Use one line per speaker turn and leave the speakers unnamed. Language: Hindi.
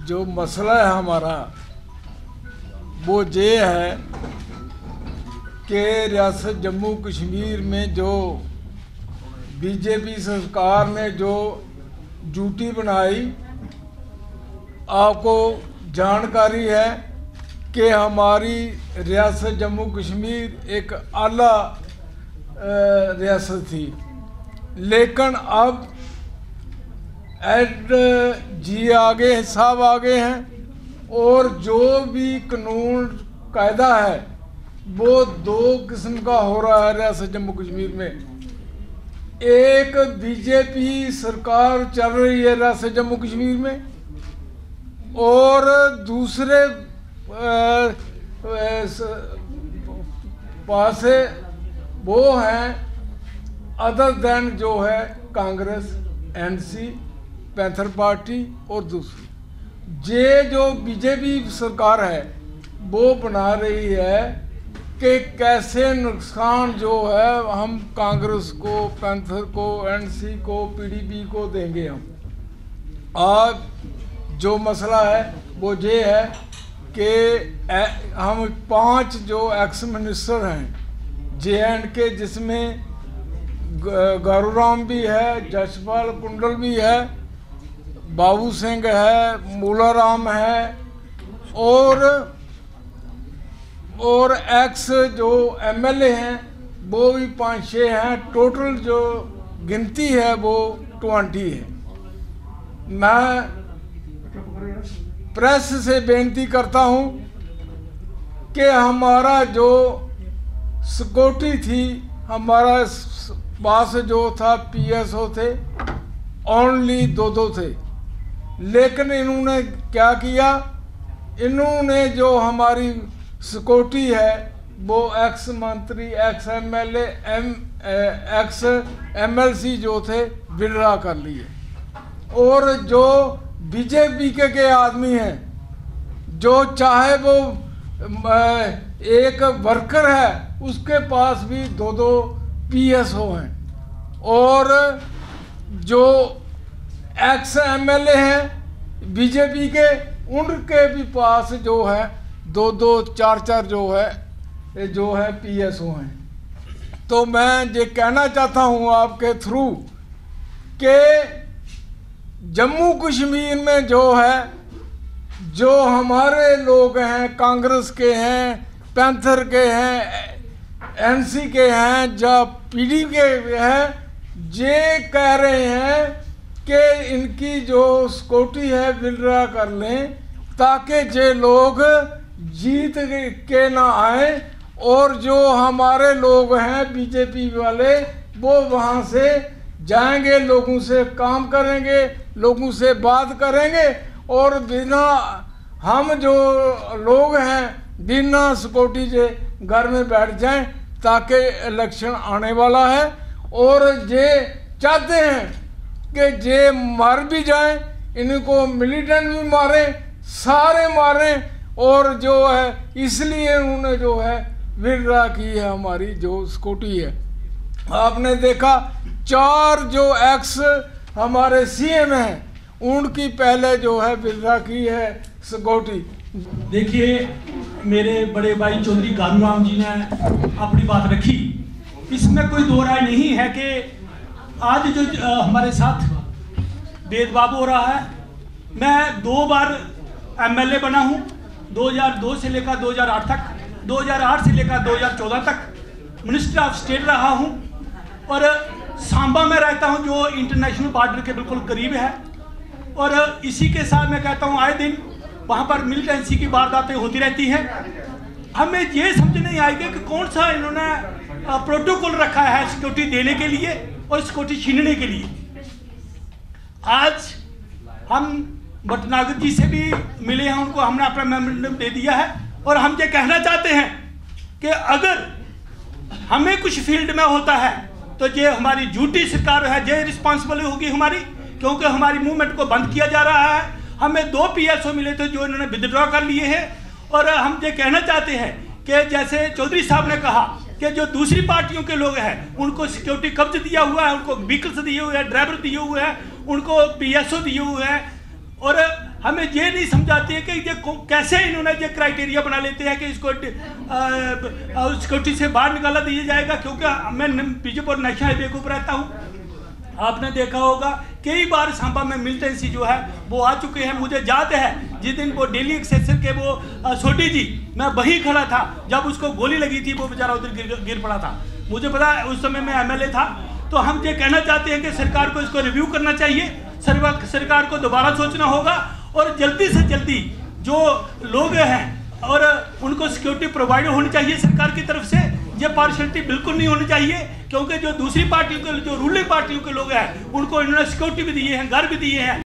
जो मसला है हमारा वो ये है कि रियासत जम्मू कश्मीर में जो बीजेपी सरकार ने जो ड्यूटी बनाई, आपको जानकारी है कि हमारी रियासत जम्मू कश्मीर एक आला रियासत थी, लेकिन अब जी आगे साहब आगे हैं और जो भी कानून कायदा है वो दो किस्म का हो रहा है रियासत जम्मू कश्मीर में। एक बीजेपी सरकार चल रही है रियासत जम्मू कश्मीर में, और दूसरे पास वो हैं अदर देन जो है कांग्रेस, एनसी, पैंथर पार्टी और दूसरी। ये जो बीजेपी सरकार है वो बना रही है कि कैसे नुकसान जो है हम कांग्रेस को, पैंथर को, एनसी को, पीडीपी को देंगे। आज जो मसला है वो ये है कि हम 5 जो एक्स मिनिस्टर हैं JNK, जिसमें गारूराम भी है, जसपाल कुंडल भी है, बाबू सिंह है, मूलाराम है, और एक्स जो MLA हैं वो भी 5-6 हैं। टोटल जो गिनती है वो 20 है। मैं प्रेस से बेनती करता हूं कि हमारा जो सिक्योरिटी थी, हमारा पास जो था PSO थे, ओनली 2 थे, लेकिन इन्होंने क्या किया, इन्होंने जो हमारी सिक्योरिटी है वो एक्स मंत्री, एक्स MLA, एक्स MLC जो थे विड्रॉ कर लिए, और जो बीजेपी के आदमी हैं, जो चाहे वो एक वर्कर है उसके पास भी 2 PSO हैं, और जो एक्स MLA हैं बीजेपी के, उनके भी पास जो है 2 4 जो है PSO हैं। तो मैं ये कहना चाहता हूँ आपके थ्रू कि जम्मू कश्मीर में जो है, जो हमारे लोग हैं, कांग्रेस के हैं, पैंथर के हैं, NC के हैं, या PD के हैं, ये कह रहे हैं कि इनकी जो सिक्योरिटी है विड्रॉ कर लें, ताकि ये लोग जीत के ना आए, और जो हमारे लोग हैं बीजेपी वाले वो वहाँ से जाएंगे, लोगों से काम करेंगे, लोगों से बात करेंगे, और बिना हम जो लोग हैं बिना सिक्योरिटी के घर में बैठ जाएं, ताकि इलेक्शन आने वाला है। और ये चाहते हैं कि ये मर भी जाएं, इनको मिलिटेंट भी मारें, सारे मारें, और जो है इसलिए उन्होंने जो है विड्रॉ की है हमारी जो सिक्योरिटी है। आपने देखा 4 जो एक्स हमारे CM हैं उनकी पहले जो है विड्रॉ की है सिक्योरिटी।
देखिए, मेरे बड़े भाई चौधरी गारूराम जी ने अपनी बात रखी, इसमें कोई दो राय नहीं है कि आज जो हमारे साथ भेदभाव हो रहा है। मैं 2 बार MLA बना हूँ, 2002 से लेकर 2008 तक, 2008 से लेकर 2014 तक मिनिस्टर ऑफ स्टेट रहा हूँ, और सांबा में रहता हूँ जो इंटरनेशनल बॉर्डर के बिल्कुल करीब है। और इसी के साथ मैं कहता हूँ आए दिन वहाँ पर मिलिटेंसी की वारदातें होती रहती हैं। हमें ये समझ नहीं आएगी कि कौन सा इन्होंने प्रोटोकॉल रखा है सिक्योरिटी देने के लिए और सिक्योरिटी छीनने के लिए। आज हम भटनागर जी से भी मिले हैं, उनको हमने अपना मेमोरेंडम दे दिया है, और हम ये कहना चाहते हैं कि अगर हमें कुछ फील्ड में होता है तो ये हमारी ड्यूटी सरकार है, ये रिस्पॉन्सिबल होगी हमारी, क्योंकि हमारी मूवमेंट को बंद किया जा रहा है। हमें 2 PSO मिले थे जो इन्होंने विदड्रॉ कर लिए हैं, और हम ये कहना चाहते हैं कि जैसे चौधरी साहब ने कहा कि जो दूसरी पार्टियों के लोग हैं उनको सिक्योरिटी कब्ज दिया हुआ है, उनको व्हीकल्स दिए हुए हैं, ड्राइवर दिए हुए हैं, उनको PSO दिए हुए हैं, और हमें ये नहीं समझाती है कि ये कैसे इन्होंने ये क्राइटेरिया बना लेते हैं कि इसको सिक्योरिटी से बाहर निकाला दिया जाएगा। क्योंकि मैं बीजेपुर नेशनल हाईवे के ऊपर रहता हूँ, आपने देखा होगा कई बार सांबा में मिलिटेंसी जो है वो आ चुके हैं। मुझे याद है जिस दिन वो डेली एक्सेसर के वो सोडी जी, मैं वहीं खड़ा था जब उसको गोली लगी थी, वो बेचारा उधर गिर पड़ा था। मुझे पता है उस समय मैं एमएलए था। तो हम ये कहना चाहते हैं कि सरकार को इसको रिव्यू करना चाहिए, सरकार को दोबारा सोचना होगा और जल्दी से जल्दी जो लोग हैं और उनको सिक्योरिटी प्रोवाइड होनी चाहिए सरकार की तरफ से। ये पार्शलिटी बिल्कुल नहीं होनी चाहिए, क्योंकि जो दूसरी पार्टियों के, जो रूलिंग पार्टियों के लोग हैं उनको इन्होंने सिक्योरिटी भी दिए हैं, घर भी दिए हैं।